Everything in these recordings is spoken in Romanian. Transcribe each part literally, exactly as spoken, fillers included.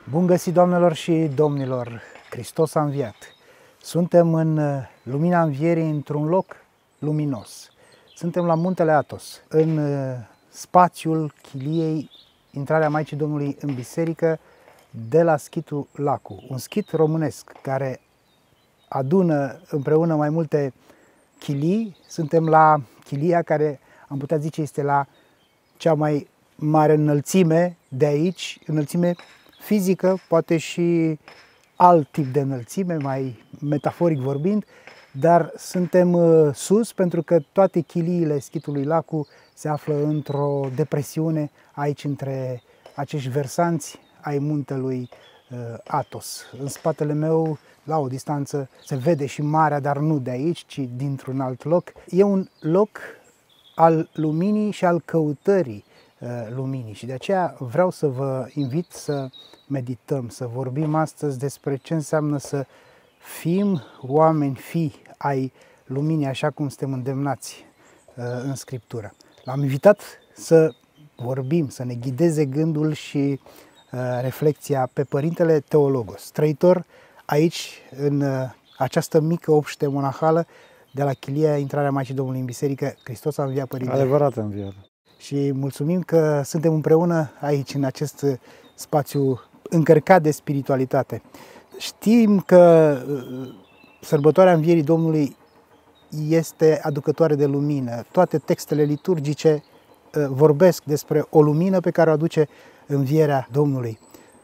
Bun găsit, doamnelor și domnilor! Hristos a înviat! Suntem în lumina învierii într-un loc luminos. Suntem la muntele Athos, în spațiul chiliei Intrarea Maicii Domnului în biserică de la schitul Lacu. Un schit românesc care adună împreună mai multe chilii. Suntem la chilia care, am putea zice, este la cea mai mare înălțime de aici, înălțime fizică, poate și alt tip de înălțime, mai metaforic vorbind, dar suntem sus pentru că toate chiliile schitului Lacu se află într-o depresiune aici între acești versanți ai muntelui Athos. În spatele meu, la o distanță, se vede și marea, dar nu de aici, ci dintr-un alt loc. E un loc al luminii și al căutării luminii și de aceea vreau să vă invit să medităm, să vorbim astăzi despre ce înseamnă să fim oameni fii ai luminii, așa cum suntem îndemnați în Scriptură. L-am invitat să vorbim, să ne ghideze gândul și reflexia pe Părintele Teologos, trăitor aici în această mică obște monahală de la chilia Intrarea Maicii Domnului în biserică. Hristos a înviat, Părinte! Adevărat a înviat! Și mulțumim că suntem împreună aici, în acest spațiu încărcat de spiritualitate. Știm că sărbătoarea Învierii Domnului este aducătoare de lumină. Toate textele liturgice vorbesc despre o lumină pe care o aduce Învierea Domnului.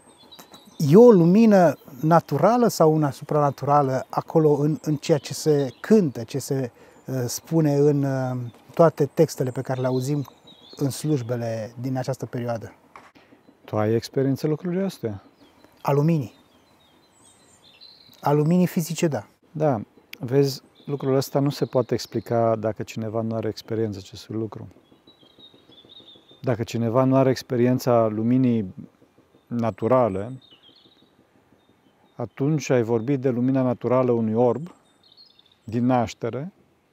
E o lumină naturală sau una supranaturală acolo în, în ceea ce se cântă, ce se spune în toate textele pe care le auzim în slujbele din această perioadă? Tu ai experiență lucrurile astea? A luminii. A luminii fizice, da. Da. Vezi, lucrul ăsta nu se poate explica dacă cineva nu are experiență acestui lucru. Dacă cineva nu are experiența luminii naturale, atunci ai vorbit de lumina naturală unui orb din naștere.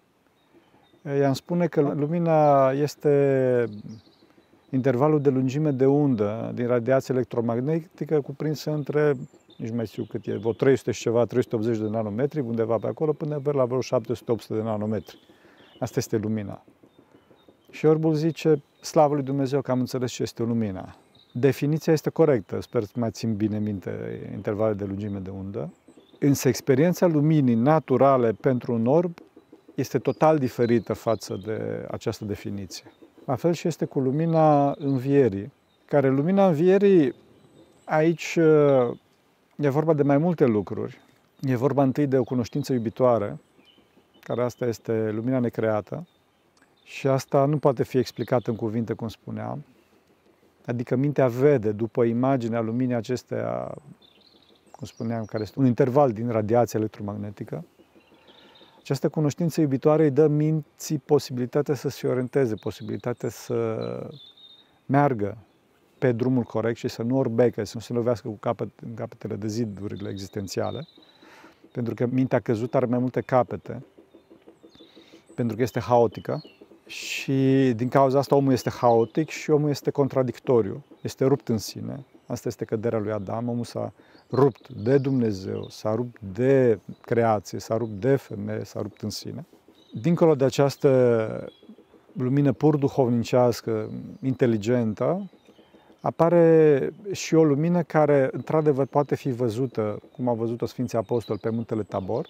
I-am spune că lumina este intervalul de lungime de undă din radiație electromagnetică cuprinsă între, nici mai știu cât e, vreo trei sute și ceva, trei sute optzeci de nanometri, undeva pe acolo, până la vreo șapte sute opt sute de nanometri. Asta este lumina. Și orbul zice, slavă lui Dumnezeu că am înțeles ce este lumina. Definiția este corectă, sper să mai țin bine minte intervalul de lungime de undă. Însă experiența luminii naturale pentru un orb este total diferită față de această definiție. La fel și este cu lumina învierii, care lumina învierii, aici e vorba de mai multe lucruri. E vorba întâi de o cunoștință iubitoare, care asta este lumina necreată, și asta nu poate fi explicată în cuvinte, cum spuneam. Adică mintea vede după imaginea luminii acestea, cum spuneam, care este un interval din radiația electromagnetică. Această cunoștință iubitoare îi dă minții posibilitatea să se orienteze, posibilitatea să meargă pe drumul corect și să nu orbecă, să nu se lovească cu capăt, în capetele de zidurile existențiale, pentru că mintea căzută are mai multe capete, pentru că este haotică și din cauza asta omul este haotic și omul este contradictoriu, este rupt în sine. Asta este căderea lui Adam, omul s-a rupt de Dumnezeu, s-a rupt de creație, s-a rupt de femeie, s-a rupt în sine. Dincolo de această lumină pur duhovnicească, inteligentă, apare și o lumină care, într-adevăr, poate fi văzută, cum au văzut-o Sfinții Apostoli pe muntele Tabor.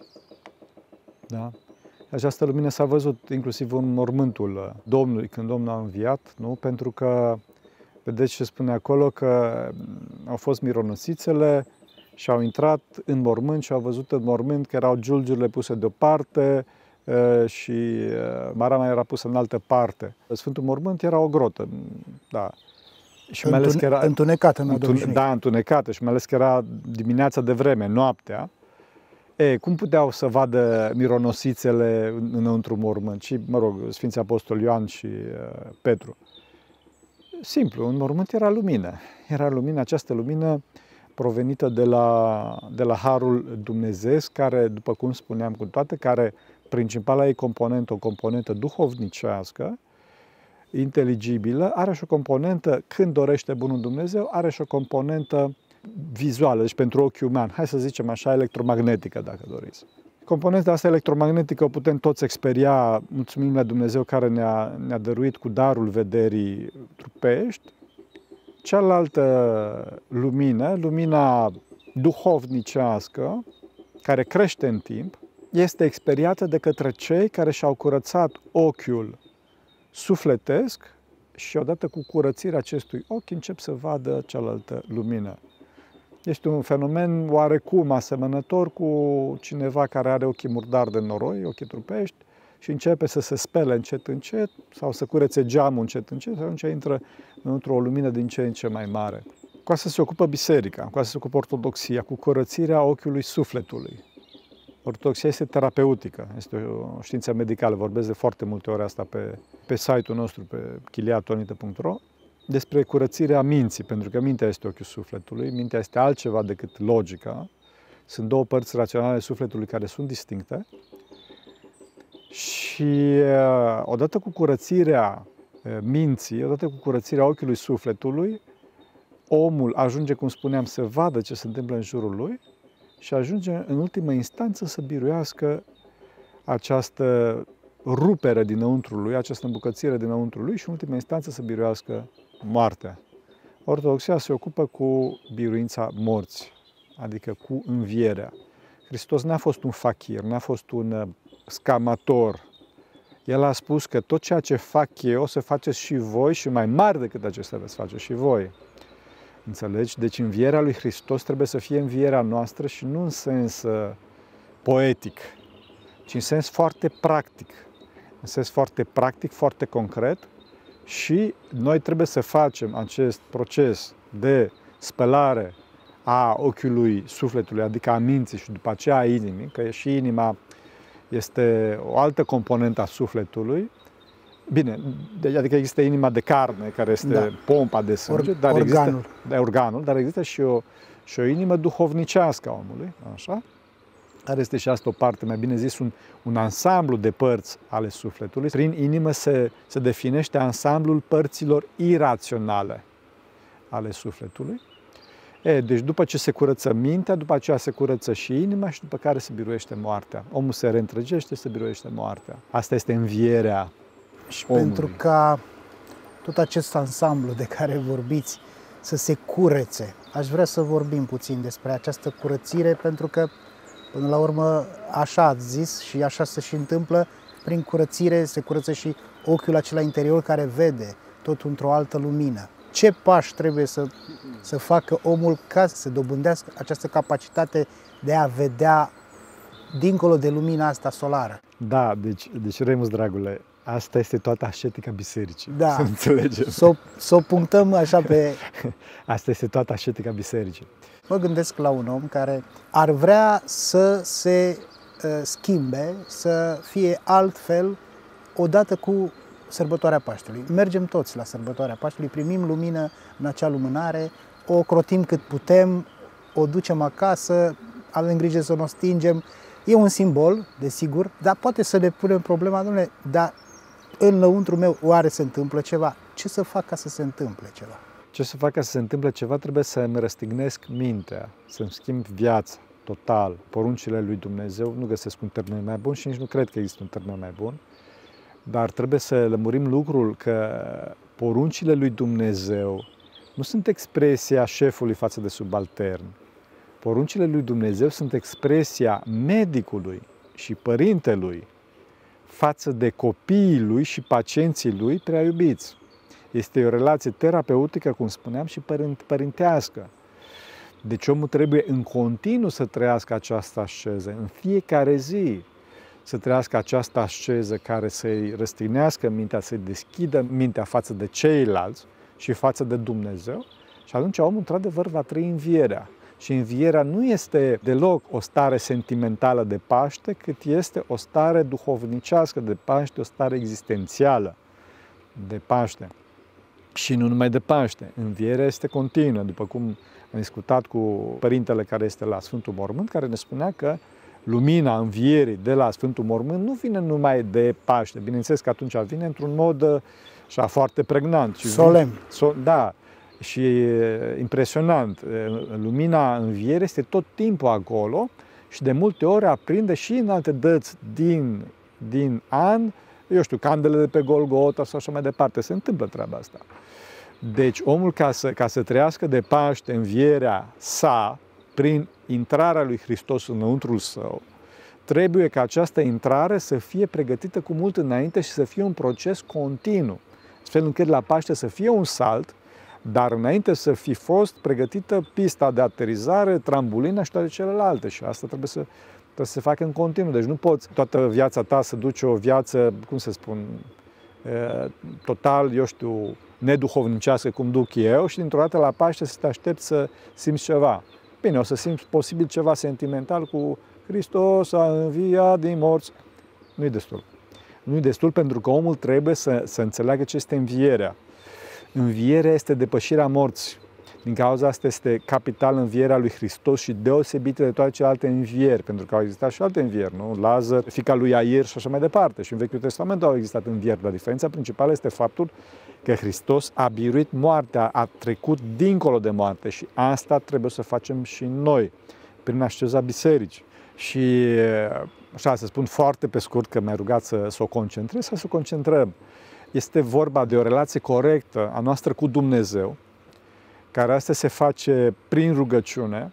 Da? Această lumină s-a văzut inclusiv în mormântul Domnului, când Domnul a înviat, nu? Pentru că vedeți ce spune acolo, că au fost mironosițele și au intrat în mormânt și au văzut în mormânt că erau giulgiurile puse deoparte și marama era pusă în altă parte. Sfântul Mormânt era o grotă, da. Și mai ales că era întunecată, în mod obișnuit. Da, întunecată și mai ales că era dimineața de vreme, noaptea. E, cum puteau să vadă mironosițele înăuntru mormânt? Și, mă rog, Sfinții Apostoli Ioan și uh, Petru. Simplu, în mormânt era lumină. Era lumină, această lumină provenită de la, de la Harul Dumnezeesc, care, după cum spuneam cu toate, care principala ei componentă, o componentă duhovnicească, inteligibilă, are și o componentă, când dorește bunul Dumnezeu, are și o componentă vizuală, deci pentru ochiul uman, hai să zicem așa, electromagnetică, dacă doriți. Componenta asta electromagnetică o putem toți experia, mulțumim la Dumnezeu care ne-a, ne-a dăruit cu darul vederii trupești. Cealaltă lumină, lumina duhovnicească, care crește în timp, este experiată de către cei care și-au curățat ochiul sufletesc și odată cu curățirea acestui ochi încep să vadă cealaltă lumină. Este un fenomen oarecum asemănător cu cineva care are ochii murdari de noroi, ochii trupești, și începe să se spele încet, încet, sau să curețe geamul încet, încet, și atunci intră într-o lumină din ce în ce mai mare. Cu asta se ocupă biserica, cu asta se ocupă ortodoxia, cu curățirea ochiului sufletului. Ortodoxia este terapeutică, este o știință medicală, vorbesc de foarte multe ori asta pe, pe site-ul nostru, pe chiliatonite punct ro, despre curățirea minții, pentru că mintea este ochiul sufletului, mintea este altceva decât logica, sunt două părți raționale ale sufletului care sunt distincte și odată cu curățirea minții, odată cu curățirea ochiului sufletului, omul ajunge, cum spuneam, să vadă ce se întâmplă în jurul lui și ajunge în ultimă instanță să biruiască această rupere dinăuntru lui, această îmbucățire dinăuntru lui și în ultimă instanță să biruiască moartea. Ortodoxia se ocupă cu biruința morții, adică cu învierea. Hristos n-a fost un fachir, n-a fost un scamator. El a spus că tot ceea ce fac eu o să faceți și voi și mai mari decât acestea veți face și voi. Înțelegi? Deci învierea lui Hristos trebuie să fie învierea noastră și nu în sens uh, poetic, ci în sens foarte practic. În sens foarte practic, foarte concret și noi trebuie să facem acest proces de spălare a ochiului sufletului, adică a minții și după aceea a inimii, că și inima este o altă componentă a sufletului. Bine, adică există inima de carne, care este da. pompa de sânge, Or, dar organul. Există, da, organul, dar există și o, și o inimă duhovnicească a omului, așa, care este și asta o parte, mai bine zis, un, un ansamblu de părți ale sufletului. Prin inimă se, se definește ansamblul părților iraționale ale sufletului. E, deci după ce se curăță mintea, după aceea se curăță și inima și după care se biruiește moartea. Omul se reîntregește, se biruiește moartea. Asta este învierea. Și omului. Pentru ca tot acest ansamblu de care vorbiți să se curețe, aș vrea să vorbim puțin despre această curățire, pentru că, până la urmă, așa ați zis și așa se și întâmplă, prin curățire se curăță și ochiul acela interior care vede tot într-o altă lumină. Ce pași trebuie să, să facă omul ca să se dobândească această capacitate de a vedea dincolo de lumina asta solară? Da, deci, deci Remus, dragule, asta este toată ascetica bisericii, da. Să înțelegem. Să s-o punctăm așa pe... Asta este toată ascetica bisericii. Mă gândesc la un om care ar vrea să se uh, schimbe, să fie altfel odată cu sărbătoarea Paștelui. Mergem toți la sărbătoarea Paștelui, primim lumină în acea lumânare, o ocrotim cât putem, o ducem acasă, avem grijă să o stingem. E un simbol, desigur, dar poate să ne punem problema, domnule, dar înăuntru meu oare se întâmplă ceva? Ce să fac ca să se întâmple ceva? Ce să fac ca să se întâmple ceva? Trebuie să-mi răstignesc mintea, să-mi schimb viața total. Poruncile lui Dumnezeu, nu găsesc un termen mai bun și nici nu cred că există un termen mai bun, dar trebuie să lămurim lucrul că poruncile lui Dumnezeu nu sunt expresia șefului față de subaltern. Poruncile lui Dumnezeu sunt expresia medicului și părintelui față de copiii lui și pacienții lui prea iubiți. Este o relație terapeutică, cum spuneam, și părintească. Deci omul trebuie în continuu să trăiască această asceză, în fiecare zi să trăiască această asceză care să-i răstignească mintea, să-i deschidă mintea față de ceilalți și față de Dumnezeu și atunci omul, într-adevăr, va trăi învierea. Și învierea nu este deloc o stare sentimentală de Paște, cât este o stare duhovnicească de Paște, o stare existențială de Paște. Și nu numai de Paște. Învierea este continuă, după cum am discutat cu părintele care este la Sfântul Mormânt, care ne spunea că lumina învierii de la Sfântul Mormânt nu vine numai de Paște. Bineînțeles că atunci vine într-un mod așa foarte pregnant. Solemn. So, da. și e impresionant. Lumina învierii este tot timpul acolo și de multe ori aprinde și în alte dăți din, din an, eu știu, candele de pe Golgota sau așa mai departe. Se întâmplă treaba asta. Deci omul ca să, ca să trăiască de Paște învierea sa, prin intrarea lui Hristos înăuntrul său, trebuie ca această intrare să fie pregătită cu mult înainte și să fie un proces continuu, astfel încât la Paște să fie un salt, dar înainte să fi fost pregătită pista de aterizare, trambolina și toate celelalte. Și asta trebuie să, trebuie să se facă în continuu. Deci nu poți toată viața ta să duci o viață, cum să spun, total, eu știu, neduhovnicească cum duc eu și dintr-o dată la Paște să te aștepți să simți ceva. Bine, o să simți posibil ceva sentimental cu Hristos a înviat din morți. Nu-i destul. Nu-i destul pentru că omul trebuie să, să înțeleagă ce este învierea. Învierea este depășirea morții. Din cauza asta este capital învierea lui Hristos și deosebită de toate celelalte învieri, pentru că au existat și alte învieri, nu? Lazar, fiica lui Iair și așa mai departe. Și în Vechiul Testament au existat învieri, dar diferența principală este faptul că Hristos a biruit moartea, a trecut dincolo de moarte și asta trebuie să facem și noi, prin asceza bisericii. Și așa, să spun foarte pe scurt, că mi-ai rugat să, să o concentrez, să o concentrăm. Este vorba de o relație corectă a noastră cu Dumnezeu, care asta se face prin rugăciune,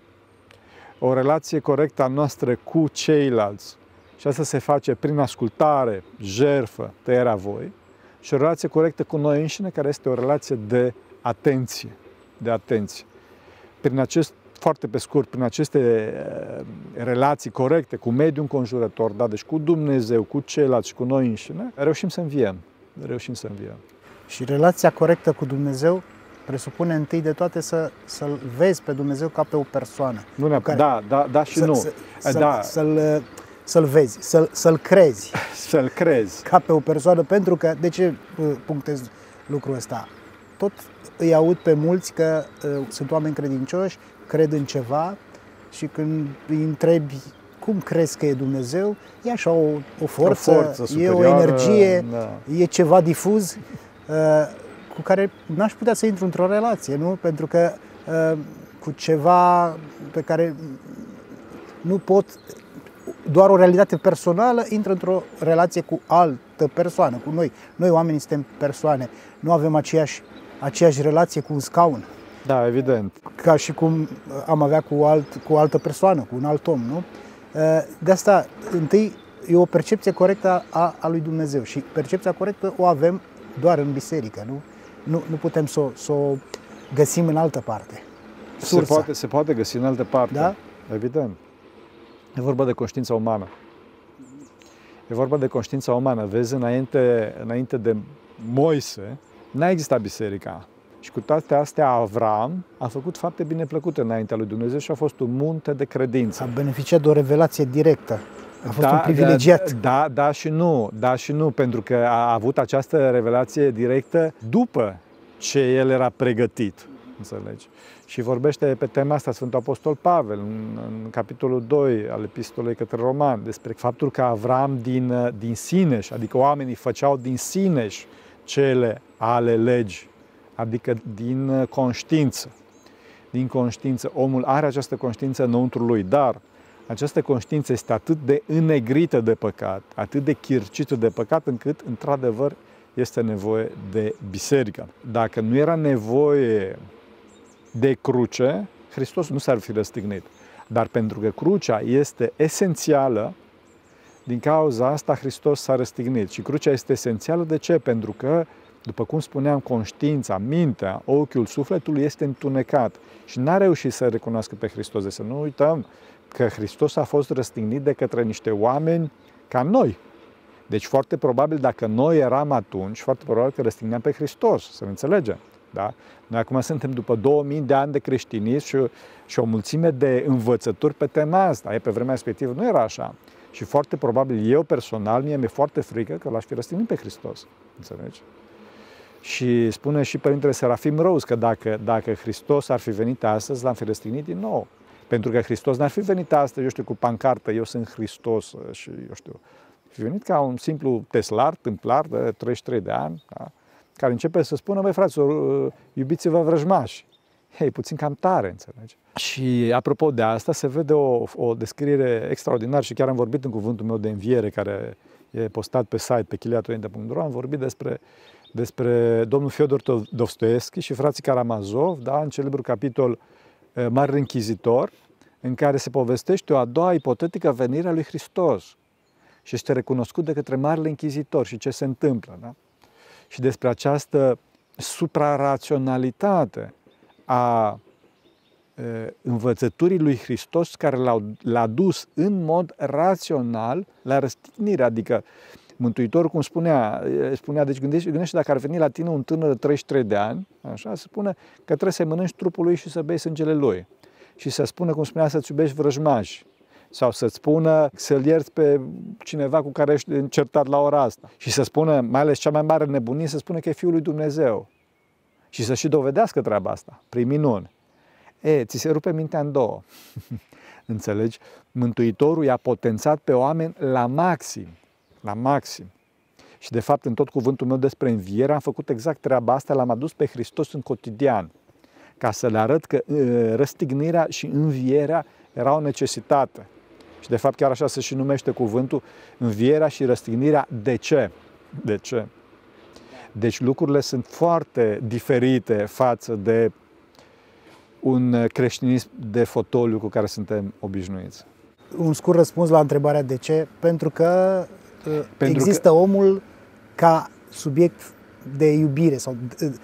o relație corectă a noastră cu ceilalți și asta se face prin ascultare, jertfă, tăierea voi, și o relație corectă cu noi înșine, care este o relație de atenție, de atenție. Prin acest, foarte pe scurt, prin aceste relații corecte cu mediul înconjurător, da, deci cu Dumnezeu, cu ceilalți și cu noi înșine, reușim să înviem, reușim să înviem. Și relația corectă cu Dumnezeu presupune întâi de toate să, să-L vezi pe Dumnezeu ca pe o persoană. Nu neapărat, da, da, da și să, nu. Să, să, da. Să-L, să-L vezi, să-L, să-L crezi. Să-L crezi. Ca pe o persoană, pentru că, de ce punctez lucrul ăsta? Tot îi aud pe mulți că uh, sunt oameni credincioși, cred în ceva și când îi întrebi cum crezi că e Dumnezeu, e așa o, o forță, o forță e o energie, da. E ceva difuz uh, cu care n-aș putea să intru într-o relație, nu? Pentru că uh, cu ceva pe care nu pot, doar o realitate personală, intră într-o relație cu altă persoană, cu noi. Noi oamenii suntem persoane, nu avem aceeași, aceeași relație cu un scaun. Da, evident. Ca și cum am avea cu, alt, cu o altă persoană, cu un alt om, nu? De asta, întâi, e o percepție corectă a, a lui Dumnezeu și percepția corectă o avem doar în biserică, nu? Nu, nu putem să, să o găsim în altă parte. Se poate, se poate găsi în altă parte, da? Evident. E vorba de conștiința umană. E vorba de conștiința umană. Vezi, înainte, înainte de Moise, n-a existat biserica. Și cu toate astea, Avram a făcut fapte bineplăcute înaintea lui Dumnezeu și a fost un munte de credință. A beneficiat de o revelație directă. A fost da, un privilegiat. Da, da și nu, da și nu, pentru că a avut această revelație directă după ce el era pregătit, înțelegi? Și vorbește pe tema asta Sfântul Apostol Pavel, în, în capitolul doi al Epistolei către Romani, despre faptul că Avram din, din sineși, adică oamenii făceau din sineși cele ale legii, adică din conștiință. Din conștiință. Omul are această conștiință înăuntru lui, dar această conștiință este atât de înnegrită de păcat, atât de chircită de păcat, încât, într-adevăr, este nevoie de biserică. Dacă nu era nevoie de cruce, Hristos nu s-ar fi răstignit. Dar pentru că crucea este esențială, din cauza asta Hristos s-a răstignit. Și crucea este esențială de ce? Pentru că, după cum spuneam, conștiința, mintea, ochiul sufletului este întunecat și n-a reușit să recunoască pe Hristos. Deci să nu uităm că Hristos a fost răstignit de către niște oameni ca noi. Deci foarte probabil dacă noi eram atunci, foarte probabil că răstigneam pe Hristos, să ne înțelegem. Da? Noi acum suntem după două mii de ani de creștinism și, și o mulțime de învățături pe tema asta. E, pe vremea respectivă nu era așa. Și foarte probabil eu personal, mie mi-e foarte frică că l-aș fi răstignit pe Hristos. Înțelegi? Și spune și Părintele Serafim Rose că dacă, dacă Hristos ar fi venit astăzi, l-am fi răstignit din nou. Pentru că Hristos n-ar fi venit astăzi, eu știu, cu pancartă, eu sunt Hristos și eu știu, fi venit ca un simplu teslar, tâmplar de treizeci și trei de ani, da? care începe să spună, băi fraților, iubiți-vă vrăjmași. Hei, puțin cam tare, înțelegi? Și apropo de asta, se vede o, o descriere extraordinară și chiar am vorbit în cuvântul meu de înviere, care e postat pe site, pe chiliatorinte punct ro, am vorbit despre, despre domnul Fyodor Dostoevski și frații Karamazov, da, în celebrul capitol Marele Închizitor, în care se povestește o a doua ipotetică venire a lui Hristos și este recunoscut de către Marele Închizitor și ce se întâmplă. Da? Și despre această supraraționalitate a e, învățăturii lui Hristos care l-a dus în mod rațional la răstignire. Adică Mântuitorul, cum spunea, spunea deci gândește, gândește dacă ar veni la tine un tânăr de treizeci și trei de ani, așa, se spune că trebuie să mănânci trupul lui și să bei sângele lui. Și să spună, cum spunea, să-ți iubești vrăjmași. Sau să-ți spună să-l ierți pe cineva cu care ești încertat la ora asta. Și să spună, mai ales cea mai mare nebunie, să spună că e Fiul lui Dumnezeu. Și să și dovedească treaba asta, prin minuni. E, ți se rupe mintea în două. Înțelegi? Mântuitorul i-a potențat pe oameni la maxim. La maxim. Și de fapt, în tot cuvântul meu despre înviere, am făcut exact treaba asta, l-am adus pe Hristos în cotidian. Ca să le arăt că uh, răstignirea și învierea era o necesitate. Și de fapt chiar așa se și numește cuvântul, învierea și răstignirea. De ce? De ce? Deci lucrurile sunt foarte diferite față de un creștinism de fotoliu cu care suntem obișnuiți. Un scurt răspuns la întrebarea de ce, pentru că pentru există că... omul ca subiect de iubire sau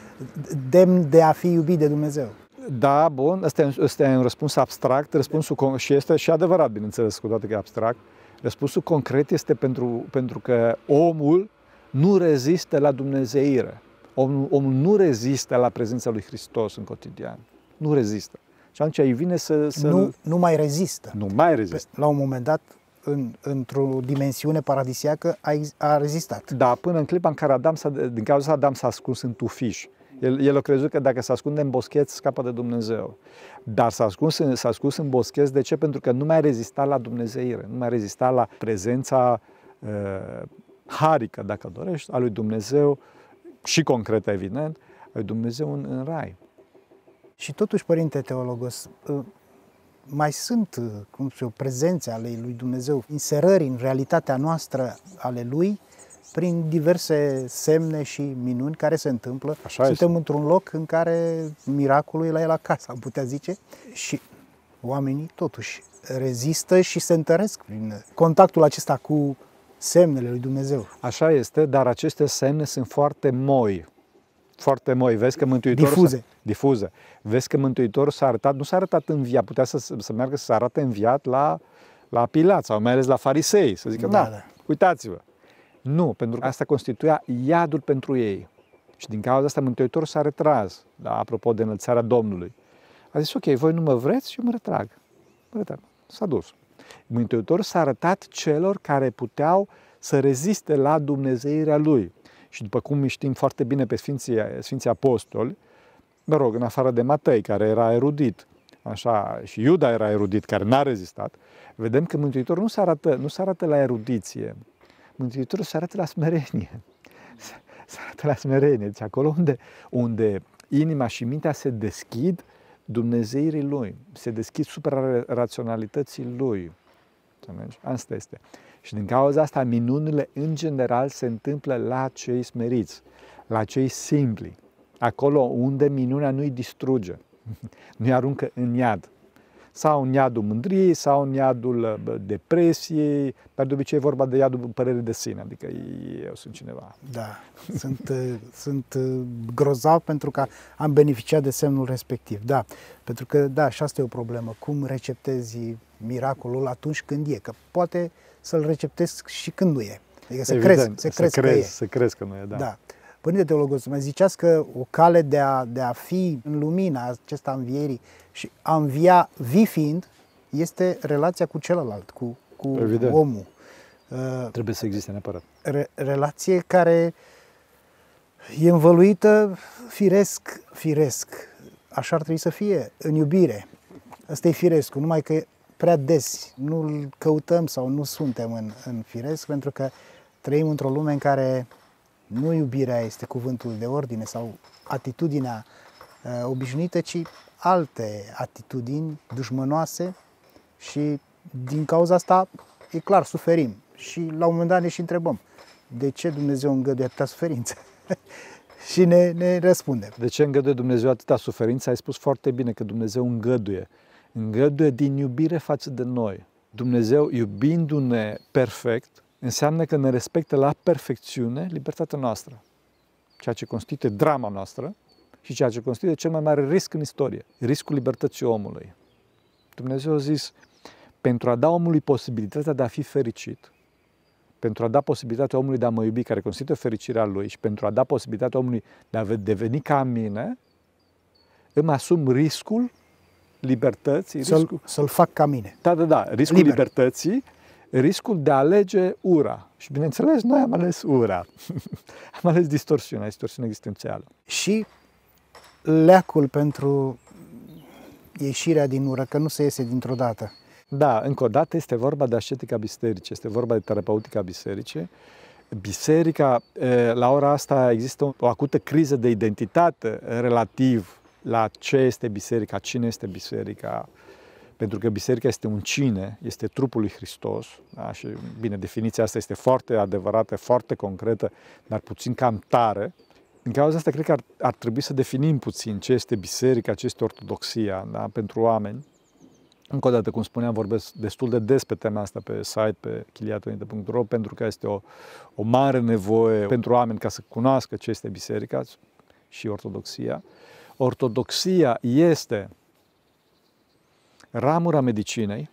demn de a fi iubit de Dumnezeu. Da, bun, ăsta e, ăsta e un răspuns abstract, răspunsul și este și adevărat, bineînțeles, cu toate că e abstract. Răspunsul concret este pentru, pentru că omul nu rezistă la dumnezeire. Omul, omul nu rezistă la prezența lui Hristos în cotidian. Nu rezistă. Și atunci îi vine să... să... Nu, nu mai rezistă. Nu mai rezistă. La un moment dat, în, într-o dimensiune paradisiacă, a, a rezistat. Da, până în clipa în care Adam s-a, din cauza asta Adam s-a ascuns în tufiș. El, el a crezut că dacă se ascunde în boscheți, scapă de Dumnezeu. Dar s-a ascuns, s-a ascuns în boscheți, de ce? Pentru că nu mai rezista la dumnezeire, nu mai rezista la prezența uh, harică, dacă dorești, a lui Dumnezeu, și concretă, evident, a lui Dumnezeu în, în rai. Și totuși, Părinte Teologos, mai sunt, cum știu, prezențe ale lui Dumnezeu, inserări în realitatea noastră ale lui, prin diverse semne și minuni care se întâmplă. Așa Suntem este. într-un loc în care miracolul e la el acasă, am putea zice, și oamenii totuși rezistă și se întăresc prin contactul acesta cu semnele lui Dumnezeu. Așa este, dar aceste semne sunt foarte moi. Foarte moi. Vezi că Mântuitorul Difuze. Difuze. Vezi că Mântuitorul s-a arătat, nu s-a arătat înviat, putea să, să meargă să se arate înviat la, la Pilat sau mai ales la farisei, să zică, Da, da, da. uitați-vă. Nu, pentru că asta constituia iadul pentru ei. Și din cauza asta Mântuitorul s-a retras, da, apropo de înălțarea Domnului. A zis, ok, voi nu mă vreți și eu mă retrag. Mă retrag. S-a dus. Mântuitorul s-a arătat celor care puteau să reziste la dumnezeirea lui. Și după cum știm foarte bine pe Sfinții, Sfinții Apostoli, mă rog, în afară de Matei, care era erudit, așa, și Iuda era erudit, care n-a rezistat, vedem că Mântuitorul nu se arată, nu se arată la erudiție, Mântuitorul se arată la smerenie. Se arată la smerenie. Deci acolo unde, unde inima și mintea se deschid dumnezeirii lui, se deschid supra-raționalității lui. Asta este. Și din cauza asta, minunile în general se întâmplă la cei smeriți, la cei simpli. Acolo unde minunea nu-i distruge, nu-i aruncă în iad. Sau în iadul mândriei, sau în iadul depresiei, dar de obicei e vorba de iadul părerii de sine, adică eu sunt cineva. Da, sunt, sunt grozav pentru că am beneficiat de semnul respectiv. Da, pentru că, da, și asta e o problemă. Cum receptezi miracolul atunci când e? Că poate să-l receptezi și când nu e. Adică să crezi, să crezi să că crezi, e. Să crezi că nu e, da. Da. Părinte Teologos, mai ziceați că o cale de a, de a fi în lumina acesta învierii și a învia vii fiind, este relația cu celălalt, cu, cu omul. Trebuie să existe neapărat. Re, relație care e învăluită firesc, firesc. Așa ar trebui să fie, în iubire. Ăsta e firescul, numai că prea des nu-l căutăm sau nu suntem în, în firesc, pentru că trăim într-o lume în care Nu iubirea este cuvântul de ordine sau atitudinea uh, obișnuită, ci alte atitudini dușmănoase și din cauza asta, e clar, suferim. Și la un moment dat ne și întrebăm, de ce Dumnezeu îngăduie atâta suferință? Și ne, ne răspundem. De ce îngăduie Dumnezeu atâta suferință? Ai spus foarte bine că Dumnezeu îngăduie. Îngăduie din iubire față de noi. Dumnezeu, iubindu-ne perfect, înseamnă că ne respectă la perfecțiune libertatea noastră. Ceea ce constituie drama noastră și ceea ce constituie cel mai mare risc în istorie. Riscul libertății omului. Dumnezeu a zis, pentru a da omului posibilitatea de a fi fericit, pentru a da posibilitatea omului de a mă iubi, care constituie fericirea lui, și pentru a da posibilitatea omului de a deveni ca mine, îmi asum riscul libertății. Să-l, riscul... să-l fac ca mine. Da, da, da. Riscul Liber. libertății, riscul de a alege ura. Și bineînțeles, noi am ales ura. Am ales distorsiunea, distorsiunea existențială. Și leacul pentru ieșirea din ură, că nu se iese dintr-o dată. Da, încă o dată este vorba de ascetica bisericii, este vorba de terapeutica bisericii. Biserica, la ora asta există o acută criză de identitate relativ la ce este biserica, cine este biserica, pentru că biserica este un cine, este trupul lui Hristos, da? Și bine, definiția asta este foarte adevărată, foarte concretă, dar puțin cam tare. Din cauza asta, cred că ar, ar trebui să definim puțin ce este biserica, ce este ortodoxia, da? Pentru oameni. Încă o dată, cum spuneam, vorbesc destul de des pe tema asta pe site, pe chiliatonite punct ro, pentru că este o, o mare nevoie pentru oameni ca să cunoască ce este biserica și ortodoxia. Ortodoxia este ramura medicinei,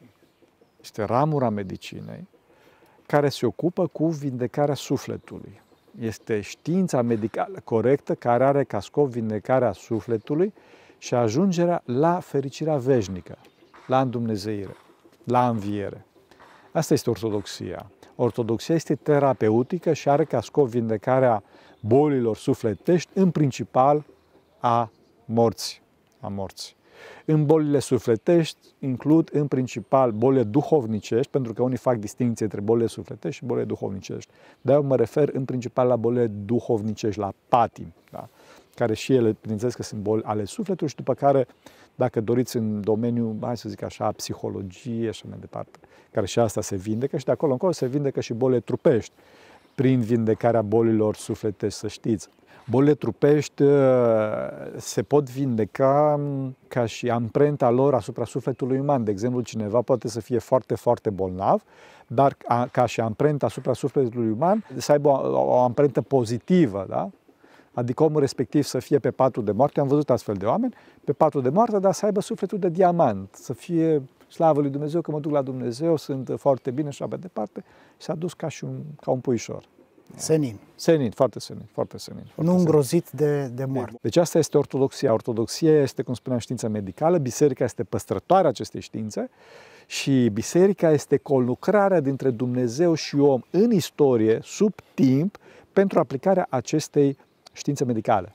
este ramura medicinei care se ocupă cu vindecarea sufletului. Este știința medicală corectă care are ca scop vindecarea sufletului și ajungerea la fericirea veșnică, la îndumnezeire, la înviere. Asta este ortodoxia. Ortodoxia este terapeutică și are ca scop vindecarea bolilor sufletești, în principal a morții. A morții. În bolile sufletești includ în principal bolile duhovnicești, pentru că unii fac distinție între bolile sufletești și bolile duhovnicești. Dar eu mă refer în principal la bolile duhovnicești, la patim, da? Care și ele, bineînțeles că sunt boli ale sufletului și după care, dacă doriți în domeniul, hai să zic așa, psihologie și mai departe, care și asta se vindecă și de acolo încolo se vindecă și bolile trupești, prin vindecarea bolilor sufletești, să știți. Bolile trupești se pot vindeca ca și amprenta lor asupra sufletului uman. De exemplu, cineva poate să fie foarte, foarte bolnav, dar ca și amprenta asupra sufletului uman să aibă o, o amprentă pozitivă, da? Adică omul respectiv să fie pe patul de moarte, am văzut astfel de oameni, pe patul de moarte, dar să aibă sufletul de diamant, să fie slavă lui Dumnezeu, că mă duc la Dumnezeu, sunt foarte bine și așa mai departe, și s-a dus ca și un, ca un puișor. Senin. Senin, foarte senin, foarte senin. Foarte nu îngrozit de, de moarte. Deci asta este ortodoxia. Ortodoxia este, cum spuneam, știința medicală, biserica este păstrătoarea acestei științe și biserica este conlucrarea dintre Dumnezeu și om în istorie, sub timp, pentru aplicarea acestei științe medicale.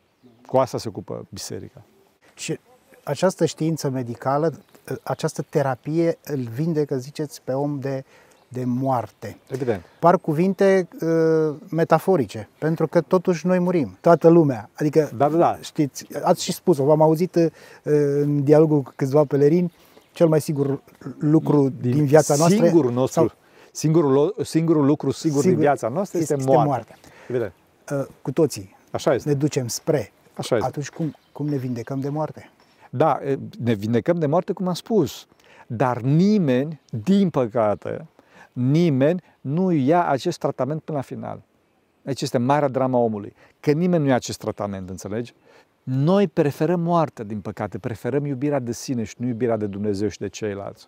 Cu asta se ocupă biserica. Și această știință medicală, această terapie îl vindecă, ziceți, pe om de, de moarte. Evident. Par cuvinte uh, metaforice, pentru că totuși noi murim, toată lumea. Adică, da, da, da. Știți, ați și spus-o, v-am auzit uh, în dialogul cu câțiva pelerini, cel mai sigur lucru din, din viața noastră... Singurul nostru, sau, singurul, singurul lucru sigur, sigur din viața noastră este, este moartea. moartea. Evident. Uh, cu toții Așa este. ne ducem spre. Așa este. Atunci cum, cum ne vindecăm de moarte? Da, ne vindecăm de moarte, cum am spus. Dar nimeni, din păcate, nimeni nu ia acest tratament până la final. Aici este marea drama omului. Că nimeni nu ia acest tratament, înțelegi? Noi preferăm moartea, din păcate. Preferăm iubirea de sine și nu iubirea de Dumnezeu și de ceilalți.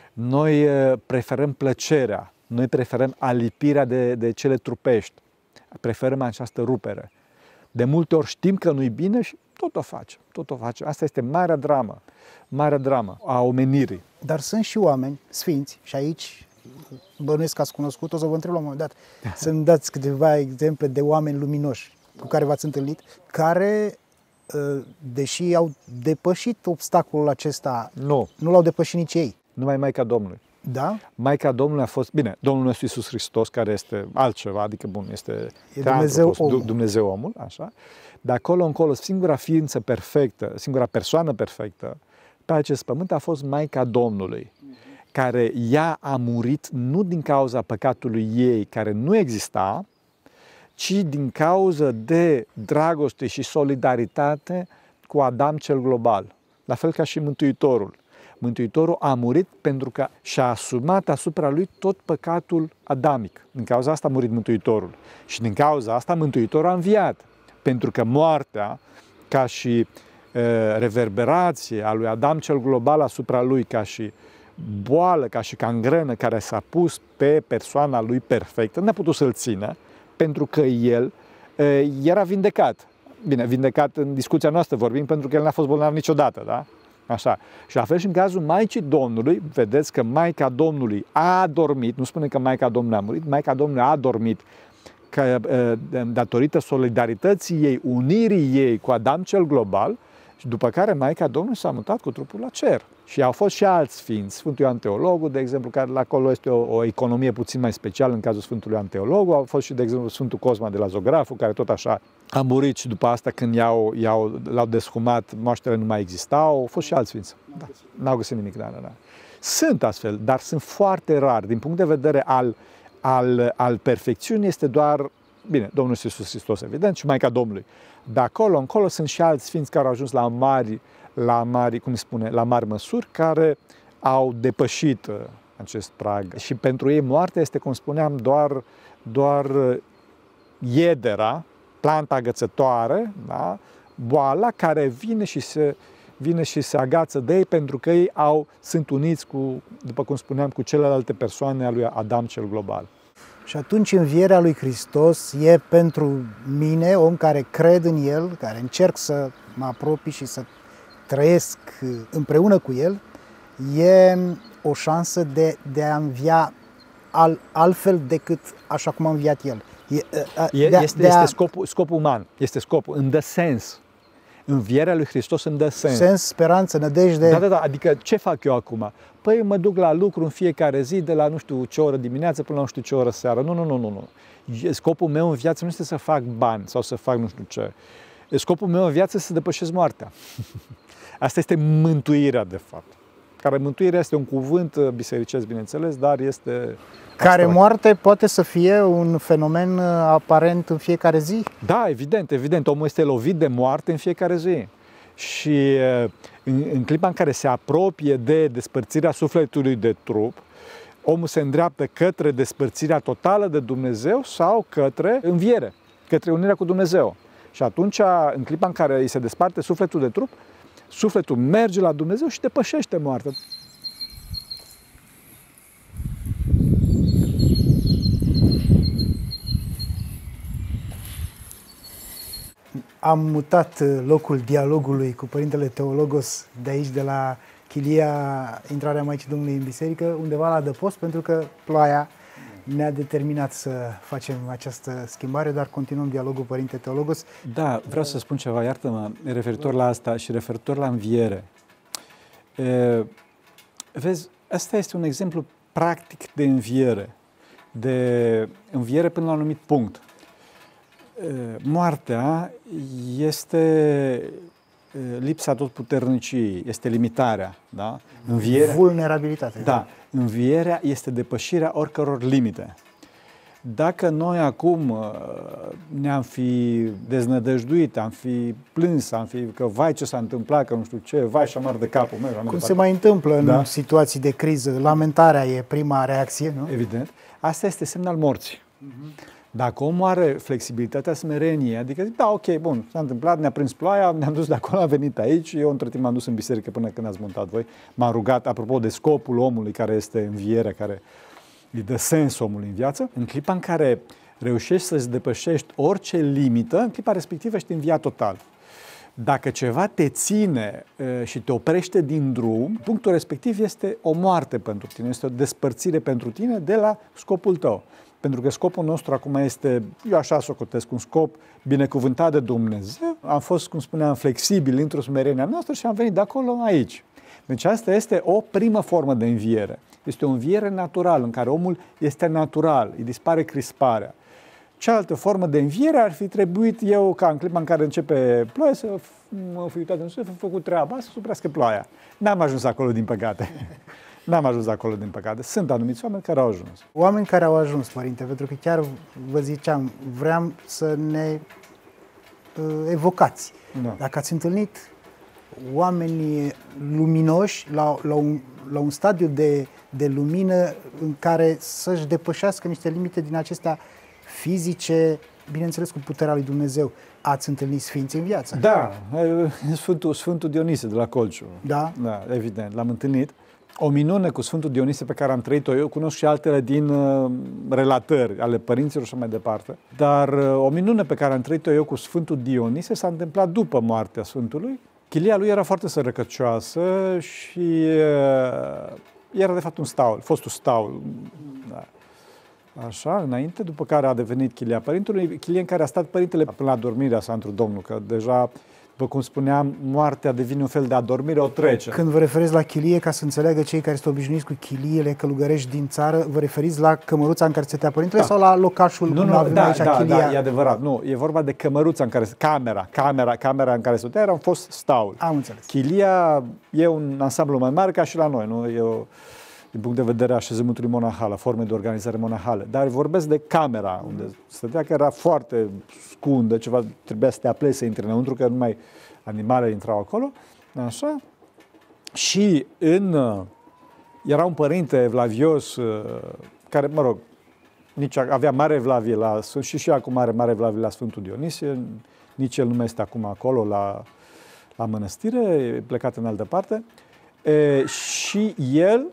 Noi preferăm plăcerea. Noi preferăm alipirea de, de cele trupești. Preferăm această rupere. De multe ori știm că nu-i bine și tot o facem, tot o facem. Asta este marea dramă, marea dramă a omenirii. Dar sunt și oameni sfinți și aici bănuiesc că ați cunoscut, o să vă întreb la un moment dat, să-mi dați câteva exemple de oameni luminoși cu care v-ați întâlnit, care, deși au depășit obstacolul acesta, nu, nu l-au depășit nici ei. Numai Maica Domnului. Da? Maica Domnului a fost, bine, Domnul nostru Iisus Hristos, care este altceva, adică, bun, este E Dumnezeu omul. Dumnezeu omul, așa. De acolo încolo, singura ființă perfectă, singura persoană perfectă pe acest pământ a fost Maica Domnului, care ea a murit nu din cauza păcatului ei, care nu exista, ci din cauza de dragoste și solidaritate cu Adam cel global. La fel ca și Mântuitorul. Mântuitorul a murit pentru că și-a asumat asupra lui tot păcatul adamic. Din cauza asta a murit Mântuitorul. Și din cauza asta Mântuitorul a înviat. Pentru că moartea, ca și e, reverberație a lui Adam cel global asupra lui, ca și boală, ca și cangrenă care s-a pus pe persoana lui perfectă, n-a putut să-l țină, pentru că el e, era vindecat. Bine, vindecat în discuția noastră vorbim, pentru că el n-a fost bolnav niciodată, da? Așa. Și la fel și în cazul Maicii Domnului, vedeți că Maica Domnului a dormit, nu spune că Maica Domnului a murit, Maica Domnului a dormit, că datorită solidarității ei, unirii ei cu Adam cel global, și după care Maica Domnului s-a mutat cu trupul la cer. Și au fost și alți sfinți, Sfântul Ioan Teologul, de exemplu, care la acolo este o, o economie puțin mai specială în cazul Sfântului Ioan Teologul, au fost și, de exemplu, Sfântul Cosma de la Zografu, care tot așa a murit și după asta, când i-au, i-au, l-au deshumat, moaștele nu mai existau, au fost și alți sfinți. Da. N-au găsit nimic, da, da, da. Sunt astfel, dar sunt foarte rari. Din punct de vedere al, al, al perfecțiunii este doar, bine, Domnul Iisus Hristos, evident, și Maica Domnului. De acolo încolo sunt și alți sfinți care au ajuns la mari, la mari, cum se spune, la mari măsuri, care au depășit acest prag. Și pentru ei moartea este, cum spuneam, doar, doar iedera, planta agățătoare, da? Boala care vine și se vine și se agață de ei, pentru că ei au, sunt uniți cu, după cum spuneam, cu celelalte persoane a lui Adam cel global. Și atunci învierea lui Hristos e pentru mine, om care cred în El, care încerc să mă apropii și să trăiesc împreună cu El, e o șansă de, de a învia al, altfel decât așa cum a înviat El. E, e, de, este de a... este scopul, scopul uman, este scopul, îmi dă sens. Învierea lui Hristos îmi dă sens. Sens, speranță, nădejde. Da, da, da, adică ce fac eu acum? Păi mă duc la lucru în fiecare zi, de la nu știu ce oră dimineață până la nu știu ce oră seară. Nu, nu, nu, nu, nu. Scopul meu în viață nu este să fac bani sau să fac nu știu ce. Scopul meu în viață este să depășesc moartea. Asta este mântuirea, de fapt. Care mântuirea este un cuvânt bisericesc, bineînțeles, dar este... Care asta, moarte poate să fie un fenomen aparent în fiecare zi? Da, evident, evident. Omul este lovit de moarte în fiecare zi. Și în, în clipa în care se apropie de despărțirea sufletului de trup, omul se îndreaptă către despărțirea totală de Dumnezeu sau către înviere, către unirea cu Dumnezeu. Și atunci, în clipa în care îi se desparte sufletul de trup, sufletul merge la Dumnezeu și depășește moartea. Am mutat locul dialogului cu Părintele Teologos de aici, de la chilia Intrarea Maicii Domnului în biserică, undeva la adăpost, pentru că ploaia ne-a determinat să facem această schimbare, dar continuăm dialogul, Părinte Teologos. Da, vreau să spun ceva, iartă-mă, referitor la asta și referitor la înviere. E, vezi, asta este un exemplu practic de înviere, de înviere până la un anumit punct. Moartea este lipsa totputerniciei, este limitarea, da? Învierea, vulnerabilitatea. Da, da, învierea este depășirea oricăror limite. Dacă noi acum ne-am fi deznădăjduit, am fi plâns, am fi că vai ce s-a întâmplat, că nu știu ce, vai și amar de capul meu. Cum se mai întâmplă în da? situații de criză, lamentarea e prima reacție, nu? Evident. Asta este semn al morții. Uh-huh. Dacă omul are flexibilitatea smereniei, adică zic, da, ok, bun, s-a întâmplat, ne-a prins ploaia, ne-am dus de acolo, am venit aici, eu între timp m-am dus în biserică până când ați montat voi, m-am rugat, apropo de scopul omului care este învierea, care îi dă sens omului în viață, în clipa în care reușești să-ți depășești orice limită, în clipa respectivă ești înviat total. Dacă ceva te ține e, și te oprește din drum, punctul respectiv este o moarte pentru tine, este o despărțire pentru tine de la scopul tău. Pentru că scopul nostru acum este, eu așa socotesc, un scop binecuvântat de Dumnezeu. Am fost, cum spuneam, flexibil într-o smerenia noastră și am venit de acolo aici. Deci asta este o primă formă de înviere. Este o înviere naturală, în care omul este natural, îi dispare crisparea. Cealaltă formă de înviere ar fi trebuit eu, ca în clipa în care începe ploaia, să mă fi uitat în sus, să fi făcut treaba, să suprească ploaia. N-am ajuns acolo, din păcate. N-am ajuns acolo, din păcate. Sunt anumiți oameni care au ajuns. Oameni care au ajuns, părinte, pentru că chiar vă ziceam, vreau să ne uh, evocați. Da. Dacă ați întâlnit oameni luminoși la, la, un, la un stadiu de, de lumină în care să-și depășească niște limite din acestea fizice, bineînțeles cu puterea lui Dumnezeu. Ați întâlnit sfinți în viață? Da, Sfântul, Sfântul Dionisie de la Colciu. Da? Da, evident, l-am întâlnit. O minune cu Sfântul Dionisie pe care am trăit-o eu, cunosc și altele din uh, relatări ale părinților și așa mai departe, dar uh, o minune pe care am trăit-o eu cu Sfântul Dionisie s-a întâmplat după moartea Sfântului. Chilia lui era foarte sărăcăcioasă și uh, era de fapt un staul, fostul staul. Da. Așa, înainte, după care a devenit chilia părintelui, chilie în care a stat părintele până la dormirea sa într-un Domnul, că deja, după cum spuneam, moartea devine un fel de adormire, o trece. Când vă referiți la chilie, ca să înțeleagă cei care sunt obișnuiți cu chiliile călugărești din țară, vă referiți la cămăruța în care stătea părintele da. sau la locașul nu, nu, avem da, aici da, chilia? Da, e adevărat. Nu, e vorba de cămăruța în care, camera, camera, camera în care stătea, era un fost staul. Am înțeles. Chilia e un ansamblu mai mare ca și la noi, nu? E o, din punct de vedere a așezământului monahal, a formei de organizare monahale. Dar vorbesc de camera, unde stătea, că era foarte scundă, ceva, trebuia să te apleci să intri înăuntru, că numai animalele intrau acolo. Așa. Și în, era un părinte evlavios, care, mă rog, nici avea mare evlavie la Sfânt, și și acum are mare evlavie la Sfântul Dionisie, nici el nu mai este acum acolo la, la mănăstire, e plecat în altă parte. E, și el,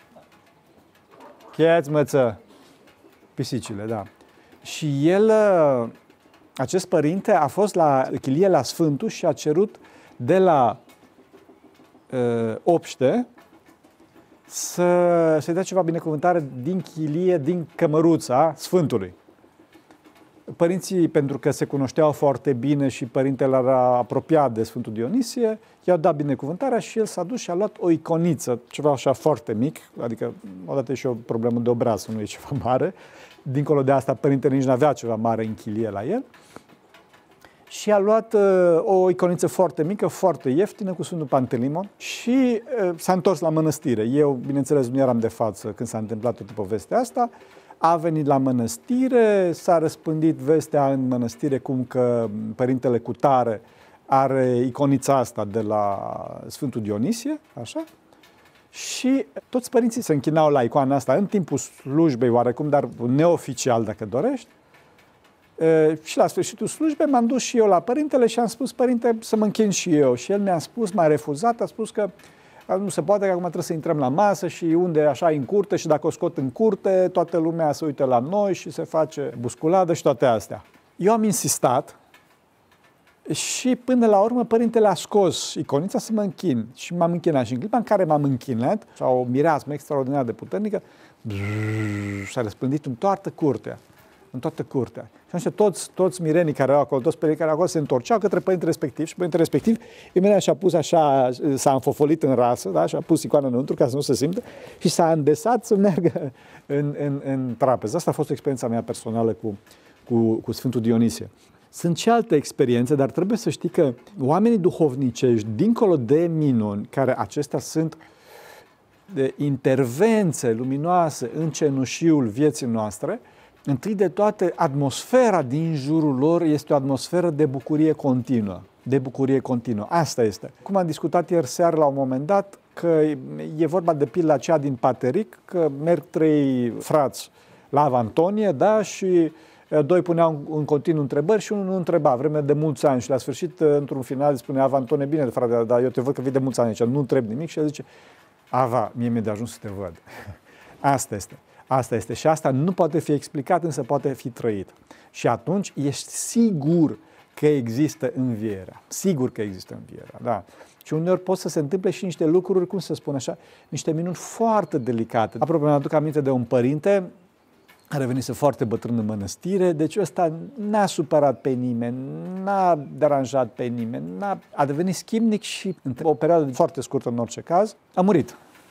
cheiați măță, pisicile, da. Și el, acest părinte, a fost la chilie la Sfântul și a cerut de la uh, obște să, să-i dea ceva binecuvântare din chilie, din cămăruța Sfântului. Părinții, pentru că se cunoșteau foarte bine și părintele era apropiat de Sfântul Dionisie, i-au dat binecuvântarea și el s-a dus și a luat o iconiță, ceva așa foarte mic, adică odată e și o problemă de obraz, nu e ceva mare. Dincolo de asta, părintele nici n-avea ceva mare în chilie la el. Și a luat uh, o iconiță foarte mică, foarte ieftină, cu Sfântul Pantelimon și uh, s-a întors la mănăstire. Eu, bineînțeles, nu eram de față când s-a întâmplat toată povestea asta. A venit la mănăstire, s-a răspândit vestea în mănăstire cum că părintele cutare are iconița asta de la Sfântul Dionisie, așa. Și toți părinții se închinau la icoana asta în timpul slujbei, oarecum, dar neoficial, dacă dorești. E, și la sfârșitul slujbei m-am dus și eu la părintele și am spus, părinte, să mă închin și eu. Și el mi-a spus, m-a refuzat, a spus că nu se poate, că acum trebuie să intrăm la masă și unde așa în curte și dacă o scot în curte, toată lumea se uită la noi și se face busculadă și toate astea. Eu am insistat și până la urmă părintele a scos iconița să mă închin și m-am închinat. Și în clipa în care m-am închinat, și o mireasmă extraordinar de puternică, s-a răspândit în toată curtea. În toată curtea. Și atunci toți, toți mirenii care erau acolo, toți părinții care erau acolo se întorceau către părintele respectiv și părintele respectiv imediat și-a pus așa, s-a înfofolit în rasă, da? Și a pus icoana înăuntru ca să nu se simtă și s-a îndesat să meargă în, în, în trapeză. Asta a fost experiența mea personală cu, cu, cu Sfântul Dionisie. Sunt și alte experiențe, dar trebuie să știi că oamenii duhovnicești, dincolo de minuni, care acestea sunt de intervențe luminoase în cenușiul vieții noastre, întâi de toate, atmosfera din jurul lor este o atmosferă de bucurie continuă. De bucurie continuă. Asta este. Cum am discutat ieri seară la un moment dat, că e vorba de pila aceea din Pateric, că merg trei frați la Avantonie, da, și doi puneau în continuu întrebări și unul nu întreba, vreme de mulți ani. Și la sfârșit, într-un final, spune Avantonie, bine, frate, dar eu te văd că vii de mulți ani aici, nu întreb nimic. Și el zice, Ava, mie mi-e de ajuns să te văd. Asta este. Asta este. Și asta nu poate fi explicat, însă poate fi trăit. Și atunci ești sigur că există învierea. Sigur că există învierea, da. Și uneori pot să se întâmple și niște lucruri, cum să spun așa, niște minuni foarte delicate. Apropo, mi-aduc aminte de un părinte care venise foarte bătrân în mănăstire, deci ăsta n-a supărat pe nimeni, n-a deranjat pe nimeni, n-a, a devenit schimnic și, în o perioadă foarte scurtă în orice caz, a murit.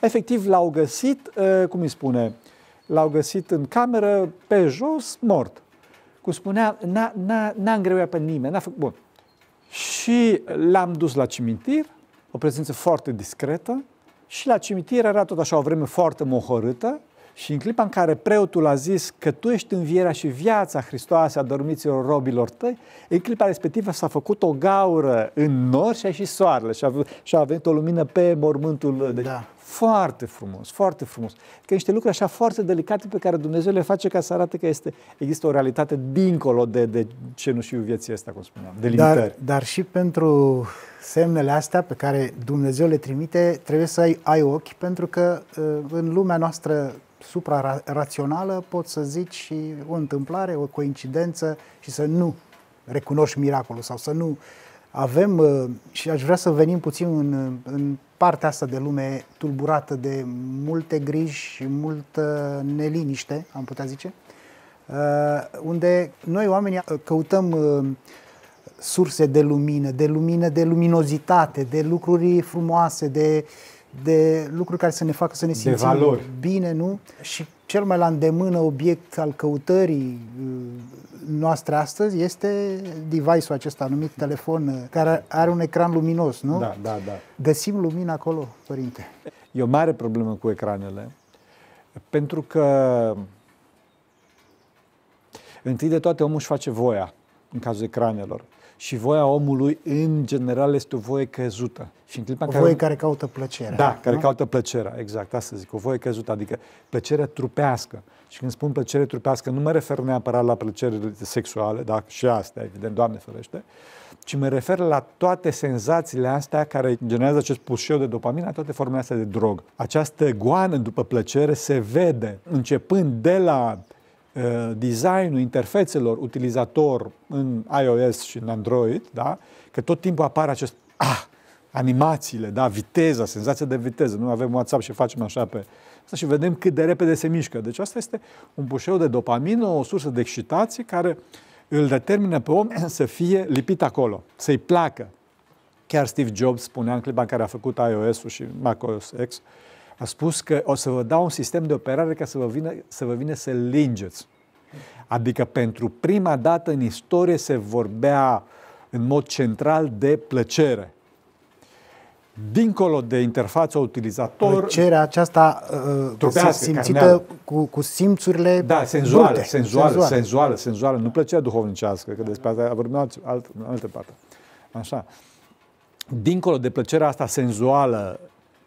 efectiv l-au găsit, cum îi spune, l-au găsit în cameră, pe jos, mort. Cum spunea, n-a, n-a, n-a îngreuiat pe nimeni, n-a făcut... Bun. Și l-am dus la cimitir, o prezență foarte discretă, și la cimitir era tot așa o vreme foarte mohorâtă, și în clipa în care preotul a zis că tu ești învierea și viața Hristoase a dormiților robilor tăi, în clipa respectivă s-a făcut o gaură în nor și a ieșit soarele și a, și a venit o lumină pe mormântul. Deci, da. Foarte frumos, foarte frumos. Că niște lucruri așa foarte delicate pe care Dumnezeu le face ca să arate că este, există o realitate dincolo de, de cenușiul vieții ăsta, cum spuneam, de limitări. Dar, dar și pentru semnele astea pe care Dumnezeu le trimite, trebuie să ai, ai ochi, pentru că în lumea noastră supra-rațională poți să zici și o întâmplare, o coincidență și să nu recunoști miracolul sau să nu avem, și aș vrea să venim puțin în, în partea asta de lume tulburată de multe griji și multă neliniște, am putea zice, unde noi oamenii căutăm surse de lumină, de lumină, de luminozitate, de lucruri frumoase, de de lucruri care să ne facă să ne simțim bine, nu? Și cel mai la îndemână obiect al căutării noastre astăzi este device-ul acesta numit telefon, care are un ecran luminos, nu? Da, da, da. Găsim lumină acolo, părinte. E o mare problemă cu ecranele, pentru că întâi de toate omul își face voia în cazul ecranelor. Și voia omului, în general, este o voie căzută. Și în clipa o care voie om... care caută plăcerea. Da, care nu? caută plăcerea, exact, asta zic, o voie căzută, adică plăcerea trupească. Și când spun plăcere trupească, nu mă refer neapărat la plăcerile sexuale, da, și astea, evident, Doamne ferește, ci mă refer la toate senzațiile astea care generează acest pușeu de dopamină, toate formele astea de drog. Această goană după plăcere se vede începând de la designul interfețelor utilizator în iOS și în Android, da? Că tot timpul apare acest ah, animațiile, da? Viteza, senzația de viteză. Noi avem WhatsApp și facem așa pe asta și vedem cât de repede se mișcă. Deci asta este un pușeu de dopamină, o sursă de excitație care îl determină pe om să fie lipit acolo, să-i placă. Chiar Steve Jobs spunea în clipa în care a făcut iOS-ul și macOS X, a spus că o să vă dau un sistem de operare ca să vă vină să, vă vină să lingeți. Adică pentru prima dată în istorie se vorbea în mod central de plăcere. Dincolo de interfața utilizator... Plăcerea aceasta uh, simțită cu, cu simțurile da, senzuală, brute, senzuală, senzuală, senzuală, senzuală, nu plăcerea duhovnicească, că despre asta vorbim alt, alt, în altă parte. Așa. Dincolo de plăcerea asta senzuală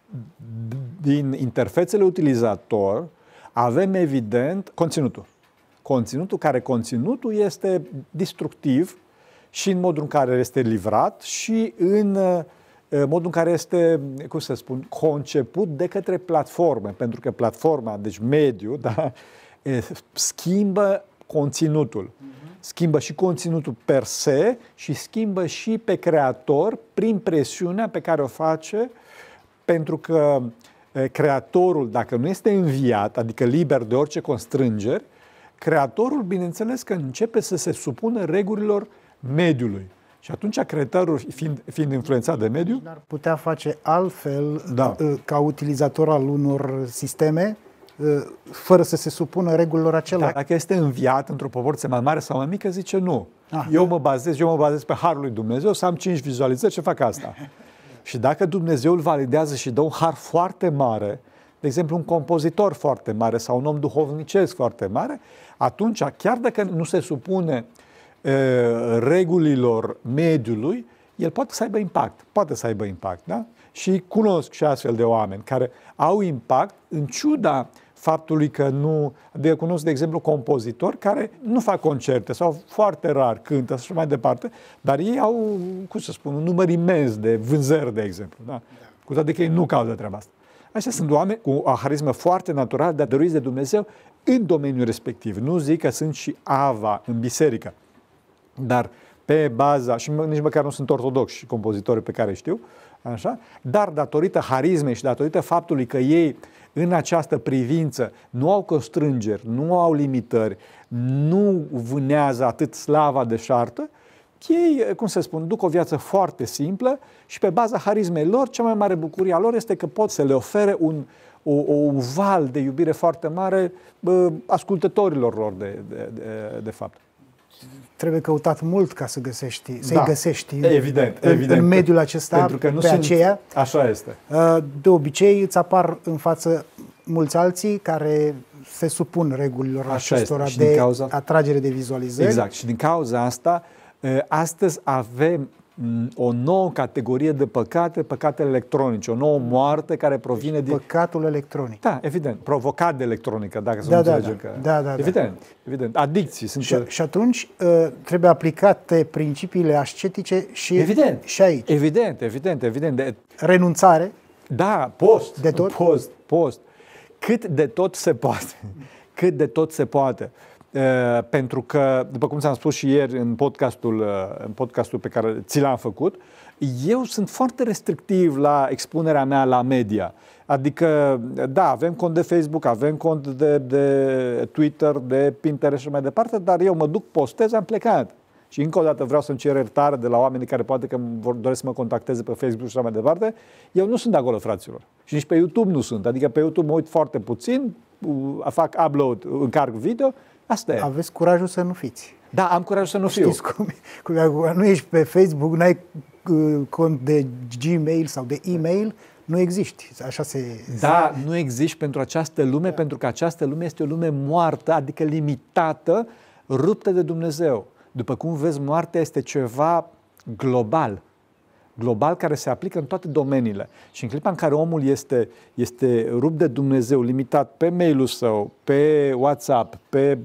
din interfețele utilizator, avem evident conținutul. Conținutul care conținutul este destructiv și în modul în care este livrat și în modul în care este, cum să spun, conceput de către platforme, pentru că platforma, deci mediul, da, schimbă conținutul. Schimbă și conținutul per se și schimbă și pe creator prin presiunea pe care o face, pentru că creatorul, dacă nu este înviat, adică liber de orice constrângeri, creatorul, bineînțeles că începe să se supună regulilor mediului. Și atunci creatorul, fiind, fiind influențat de mediu... N-ar putea face altfel, da. ca utilizator al unor sisteme, fără să se supună regulilor acelea. Dacă este înviat într-o proporție mai mare sau mai mică, zice nu. Ah, eu mă bazez, eu mă bazez pe harul lui Dumnezeu, să am cinci vizualizări, ce fac asta? Și dacă Dumnezeu îl validează și dă un har foarte mare, de exemplu un compozitor foarte mare sau un om duhovnicesc foarte mare, atunci, chiar dacă nu se supune e, regulilor mediului, el poate să aibă impact. Poate să aibă impact, da? Și cunosc și astfel de oameni care au impact în ciuda faptului că nu... De cunosc, de exemplu, compozitori care nu fac concerte sau foarte rar cântă și mai departe, dar ei au, cum să spun, un număr imens de vânzări, de exemplu. Da? Cu toate că ei nu caută treaba asta. Așa sunt oameni cu o harismă foarte naturală, dar dăruiți de Dumnezeu în domeniul respectiv. Nu zic că sunt și ava în biserică, dar pe baza, și nici măcar nu sunt ortodoxi și compozitori pe care știu, așa, dar datorită harismei și datorită faptului că ei în această privință nu au constrângeri, nu au limitări, nu vânează atât slava deșartă, Ei, cum să spun, duc o viață foarte simplă și pe baza harismei lor, cea mai mare bucurie a lor este că pot să le ofere un, o, o, un val de iubire foarte mare bă, ascultătorilor lor, de, de, de, de fapt. Trebuie căutat mult ca să găsești, să-i da. găsești evident, în, evident. în mediul acesta, Pentru că nu pe sunt... aceea. Așa este. De obicei îți apar în față mulți alții care se supun regulilor Așa acestora este. de cauza... atragere de vizualizări. Exact. Și din cauza asta, astăzi avem o nouă categorie de păcate, păcatele electronice, o nouă moarte care provine din... Păcatul electronic. Da, evident. Provocat de electronică, dacă să da, nu da, înțelegem da. că... Da, da, evident, da. evident. Adicții sunt... Și, și atunci trebuie aplicate principiile ascetice și, evident. și aici. Evident, evident, evident. De... Renunțare. Da, post. De tot? Post, post. Cât de tot se poate. Cât de tot se poate. Uh, pentru că, după cum ți-am spus și ieri în podcastul, uh, în podcastul pe care ți l-am făcut, eu sunt foarte restrictiv la expunerea mea la media. Adică, da, avem cont de Facebook, avem cont de, de Twitter, de Pinterest și mai departe, dar eu mă duc, postez, am plecat. Și încă o dată vreau să-mi cer iertare de la oamenii care poate că vor doresc să mă contacteze pe Facebook și așa mai departe. Eu nu sunt de acolo, fraților. Și nici pe YouTube nu sunt. Adică pe YouTube mă uit foarte puțin, fac upload, încarc video. Asta e. Aveți curajul să nu fiți. Da, am curajul să nu fiu. Știți cum, cum nu ești pe Facebook, n-ai uh, cont de Gmail sau de e-mail, nu existi. Așa se... Da, nu existi pentru această lume, da. Pentru că această lume este o lume moartă, adică limitată, ruptă de Dumnezeu. După cum vezi, moartea este ceva global. Global care se aplică în toate domeniile. Și în clipa în care omul este, este rupt de Dumnezeu, limitat pe mail-ul său, pe WhatsApp, pe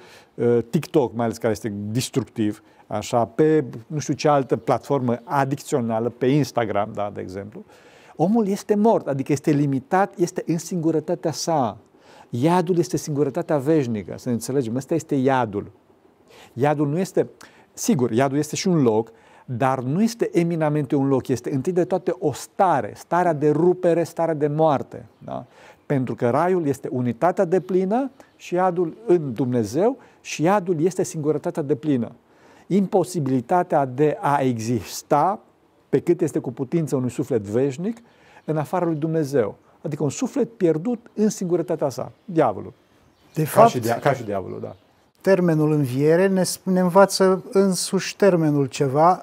uh, TikTok, mai ales care este destructiv, așa, pe nu știu ce altă platformă adicțională, pe Instagram, da, de exemplu, omul este mort, adică este limitat, este în singurătatea sa. Iadul este singurătatea veșnică, să ne înțelegem, ăsta este iadul. Iadul nu este, sigur, iadul este și un loc, dar nu este eminamente un loc, este întâi de toate o stare, starea de rupere, starea de moarte. Da? Pentru că raiul este unitatea deplină și iadul în Dumnezeu și iadul este singurătatea deplină. Imposibilitatea de a exista, pe cât este cu putință unui suflet veșnic, în afara lui Dumnezeu. Adică un suflet pierdut în singurătatea sa, diavolul. De ca, fapt, și dia- ca și diavolul, da. Termenul înviere ne, ne învață însuși termenul ceva,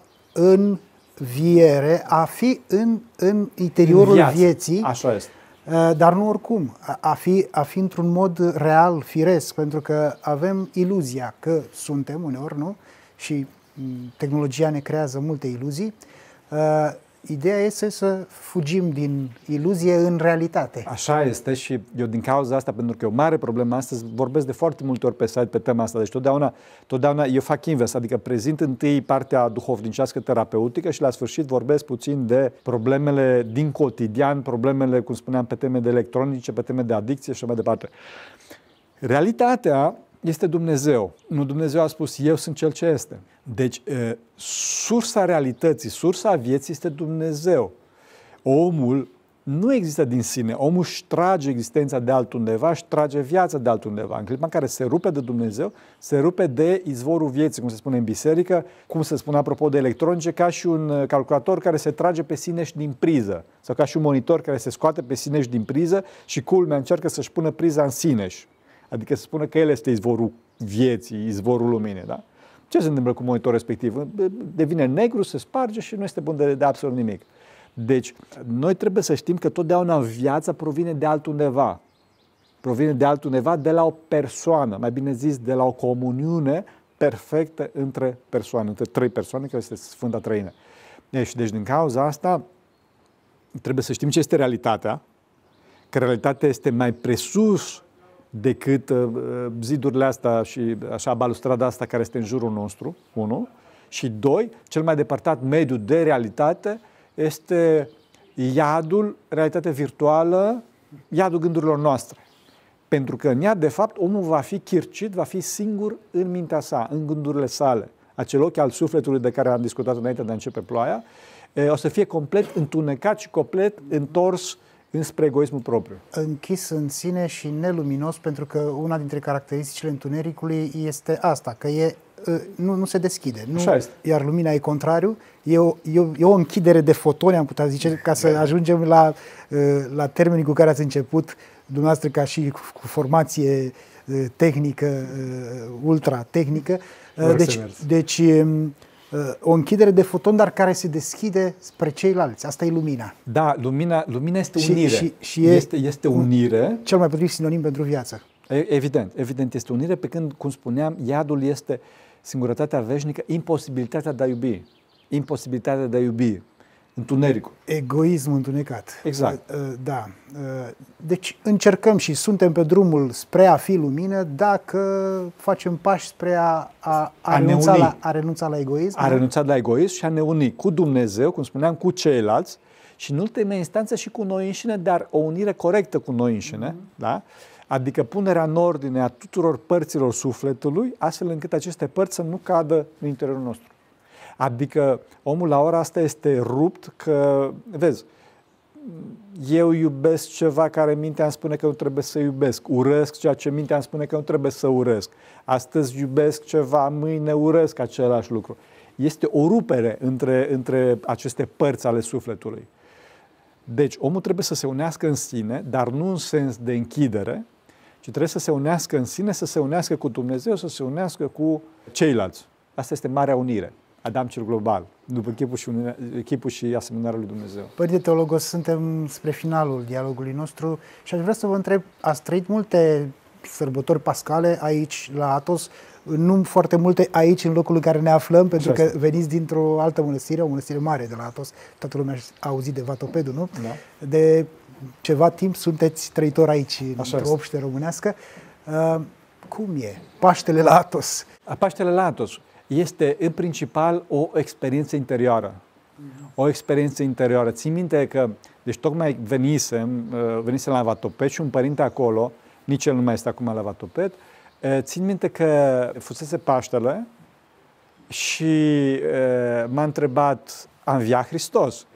înviere, a fi în, în interiorul în viață. vieții, Așa este. Dar nu oricum, a fi, a fi într-un mod real, firesc, pentru că avem iluzia că suntem uneori, nu? Și tehnologia ne creează multe iluzii. Ideea este să fugim din iluzie în realitate. Așa este și eu din cauza asta, pentru că e o mare problemă astăzi, vorbesc de foarte multe ori pe site pe tema asta, deci totdeauna, totdeauna eu fac invers, adică prezint întâi partea duhovnicească terapeutică și la sfârșit vorbesc puțin de problemele din cotidian, problemele, cum spuneam, pe teme de electronice, pe teme de adicție și mai departe. Realitatea este Dumnezeu. Nu, Dumnezeu a spus, eu sunt Cel ce este. Deci, sursa realității, sursa vieții este Dumnezeu. Omul nu există din sine. Omul își trage existența de altundeva, își trage viața de altundeva. În clipa în care se rupe de Dumnezeu, se rupe de izvorul vieții, cum se spune în biserică, cum se spune apropo de electronice, ca și un calculator care se trage pe sine și din priză. Sau ca și un monitor care se scoate pe sine și din priză și culmea încearcă să-și pună priza în sineși. Adică să spună că el este izvorul vieții, izvorul luminii, da? Ce se întâmplă cu monitorul respectiv? Devine negru, se sparge și nu este bun de, de absolut nimic. Deci, noi trebuie să știm că totdeauna viața provine de altundeva. Provine de altundeva, de la o persoană, mai bine zis, de la o comuniune perfectă între persoane, între trei persoane, care este Sfânta Trăime. Deci, deci, din cauza asta, trebuie să știm ce este realitatea, că realitatea este mai presus decât uh, zidurile astea și așa balustrada asta care este în jurul nostru, unu. Și doi, cel mai depărtat mediu de realitate este iadul, realitatea virtuală, iadul gândurilor noastre. Pentru că în ea, de fapt, omul va fi chircit, va fi singur în mintea sa, în gândurile sale. Acel ochi al sufletului de care am discutat înainte de a începe ploaia, o să fie complet întunecat și complet întors înspre egoismul propriu. Închis în sine și neluminos, pentru că una dintre caracteristicile întunericului este asta, că e nu, nu se deschide. Nu, Așa este. Iar lumina e contrariu, e o, e, o, e o închidere de fotoni, am putea zice, ca să ajungem la, la termenii cu care ați început, dumneavoastră ca și cu formație tehnică, ultra-tehnică. Deci, deci o închidere de foton, dar care se deschide spre ceilalți. Asta e lumina. Da, lumina, lumina este și, unire. Și, și este, este unire. Cel mai potrivit sinonim pentru viață. Evident, evident este unire, pe când, cum spuneam, iadul este singurătatea veșnică, imposibilitatea de a iubi. Imposibilitatea de a iubi. Întunericul. Egoism întunecat. Exact. Da. Deci încercăm și suntem pe drumul spre a fi lumină dacă facem pași spre a, a, a, a, renunța, la, a renunța la egoism. A renunța la egoism și a ne uni cu Dumnezeu, cum spuneam, cu ceilalți și în ultima instanță și cu noi înșine, dar o unire corectă cu noi înșine. Mm-hmm. Da? Adică punerea în ordine a tuturor părților sufletului, astfel încât aceste părți să nu cadă în interiorul nostru. Adică omul la ora asta este rupt că, vezi, eu iubesc ceva care mintea îmi spune că nu trebuie să iubesc, urăsc ceea ce mintea îmi spune că nu trebuie să urăsc, astăzi iubesc ceva, mâine urăsc același lucru. Este o rupere între, între aceste părți ale sufletului. Deci omul trebuie să se unească în sine, dar nu în sens de închidere, ci trebuie să se unească în sine, să se unească cu Dumnezeu, să se unească cu ceilalți. Asta este marea unire. Adam cel global, după chipul și, unire, chipul și asemănarea lui Dumnezeu. Părinte Teologos, suntem spre finalul dialogului nostru și aș vrea să vă întreb, ați trăit multe sărbători pascale aici la Athos, nu foarte multe aici în locul în care ne aflăm, pentru că veniți dintr-o altă mănăstire, o mănăstire mare de la Athos, toată lumea a auzit de Vatopedul, nu? Da. De ceva timp sunteți trăitori aici, într-o obște românească. Uh, cum e Paștele la Athos? Paștele la Athos este în principal o experiență interioară. O experiență interioară. Țin minte că, deci tocmai venisem, venisem la Vatoped și un părinte acolo, nici el nu mai este acum la Vatoped, țin minte că fusese Paștele și m-a întrebat, a înviat Hristos?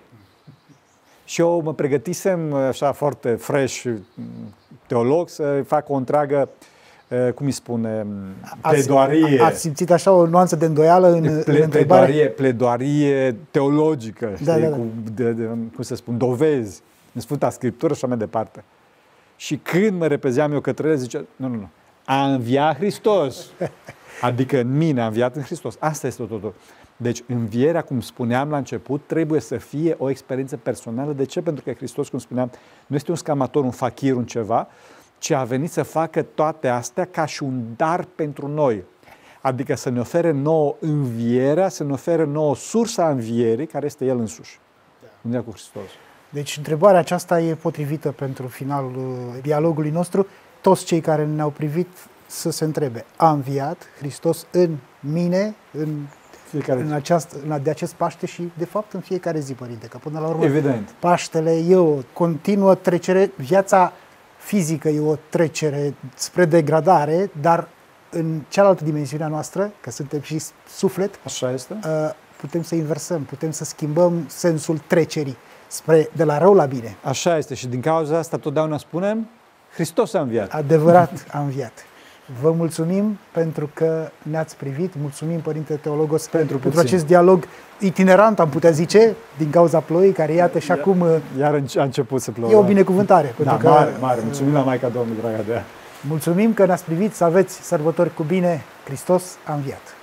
Și eu mă pregătisem așa foarte fresh, teolog, să fac o întreagă, cum îi spune, pledoarie. Ați simțit așa o nuanță de îndoială în, ple, în întrebare? Pledoarie, pledoarie teologică, da, știi, da, da. Cu, de, de, cum să spun, dovezi în Sfânta Scriptură și așa mai departe. Și când mă repezeam eu către el, zicea, nu, nu, nu, a înviat Hristos. Adică în mine a înviat în Hristos. Asta este totul. Deci învierea, cum spuneam la început, trebuie să fie o experiență personală. De ce? Pentru că Hristos, cum spuneam, nu este un scamator, un fachir, un ceva, ci a venit să facă toate astea ca și un dar pentru noi. Adică să ne ofere nouă învierea, să ne ofere nouă sursa învierii, care este El însuși. Unirea cu Hristos. Deci întrebarea aceasta e potrivită pentru finalul dialogului nostru. Toți cei care ne-au privit să se întrebe, a înviat Hristos în mine, în, în, aceast, în de acest Paște și, de fapt, în fiecare zi, Părinte, că până la urmă Evident. Paștele e o continuă trecere, viața fizică e o trecere spre degradare, dar în cealaltă dimensiune a noastră, că suntem și suflet, așa este, putem să inversăm, putem să schimbăm sensul trecerii spre de la rău la bine. Așa este și din cauza asta totdeauna spunem, Hristos a înviat. Adevărat a înviat. Vă mulțumim pentru că ne-ați privit, mulțumim, Părinte Teologos, pentru, pentru acest dialog itinerant, am putea zice, din cauza ploii, care iată și iar, acum iar a început să plouă. E o binecuvântare. Da, pentru mare, că, mare. Mulțumim la Maica Domnului, dragă de ea. Mulțumim că ne-ați privit, să aveți sărbători cu bine, Hristos a înviat.